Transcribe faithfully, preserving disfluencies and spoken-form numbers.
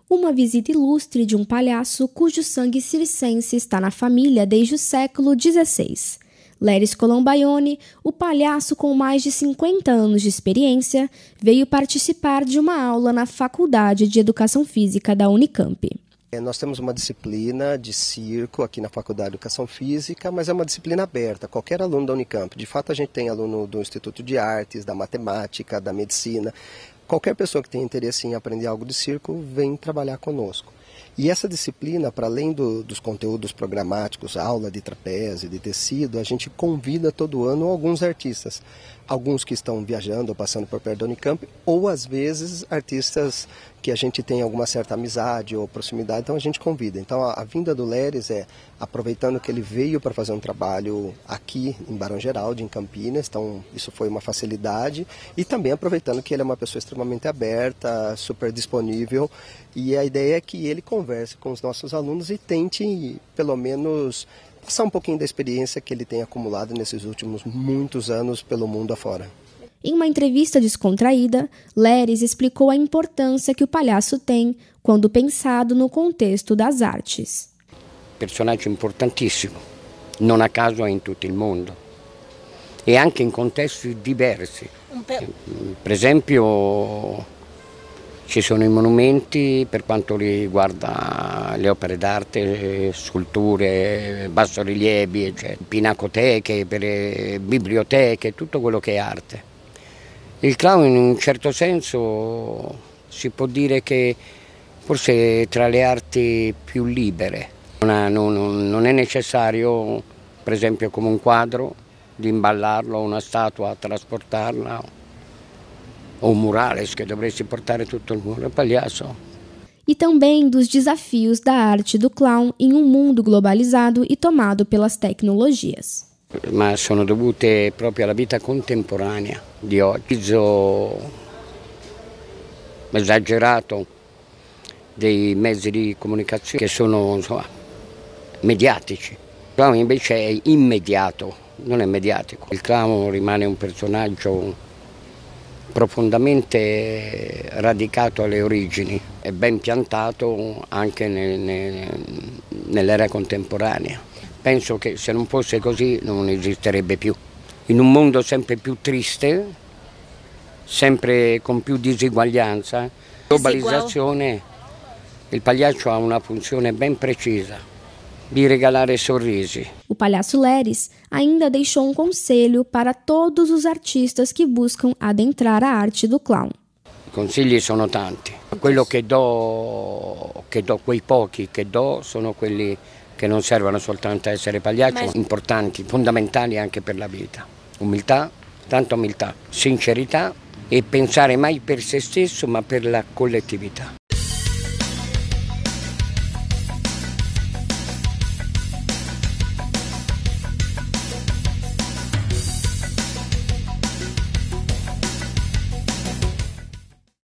uma visita ilustre de um palhaço cujo sangue circense está na família desde o século dezesseis. Leris Colombaione, o palhaço com mais de cinquenta anos de experiência, veio participar de uma aula na Faculdade de Educação Física da Unicamp. Nós temos uma disciplina de circo aqui na Faculdade de Educação Física, mas é uma disciplina aberta, qualquer aluno da Unicamp. De fato, a gente tem aluno do Instituto de Artes, da Matemática, da Medicina. Qualquer pessoa que tenha interesse em aprender algo de circo vem trabalhar conosco. E essa disciplina, para além do, dos conteúdos programáticos, aula de trapézio, de tecido, a gente convida todo ano alguns artistas. Alguns que estão viajando ou passando por perto da Unicamp, ou às vezes artistas que a gente tem alguma certa amizade ou proximidade, então a gente convida. Então a, a vinda do Leris é aproveitando que ele veio para fazer um trabalho aqui em Barão Geraldo, em Campinas, então isso foi uma facilidade, e também aproveitando que ele é uma pessoa extremamente aberta, super disponível, e a ideia é que ele converse com os nossos alunos e tente, pelo menos, passar um pouquinho da experiência que ele tem acumulado nesses últimos muitos anos pelo mundo afora. Em uma entrevista descontraída, Leris explicou a importância que o palhaço tem quando pensado no contexto das artes. Personaggio importantissimo, non a caso è in tutto il mondo e anche in contesti diversi. Per esempio ci sono i monumenti per quanto riguarda le opere d'arte, sculture, bassorilievi, eccetera, pinacoteche, per biblioteche, tutto quello che è arte. Il clown in un certo senso si può dire che forse è tra le arti più libere. Non, non, non è necessario, per esempio come un quadro, di imballarlo, una statua, trasportarla, o un murales che dovresti portare tutto il muro, palhaço. E também dos desafios da arte do clown em um mundo globalizado e tomado pelas tecnologias. Ma sono dovute proprio alla vita contemporanea di oggi. L'utilizzo esagerato dei mezzi di comunicazione che sono, insomma, mediatici. Il clown invece è immediato, non è mediatico. Il clown rimane un personaggio profondamente radicato alle origini e ben piantato anche nel, nel, nell'era contemporanea. Penso che se non fosse così non esisterebbe più. In un mondo sempre più triste, sempre con più disuguaglianza, globalizzazione, il palhaço ha una funzione ben precisa, di regalare sorrisi. O palhaço Leris ainda deixou um conselho para todos os artistas que buscam adentrar a arte do clown. I consigli sono tanti. Quello che do, che do, quei pochi che do sono quelli che non servono soltanto a essere pagliacci, importanti, fondamentali anche per la vita. Umiltà, tanta umiltà, sincerità e pensare mai per se stesso ma per la collettività.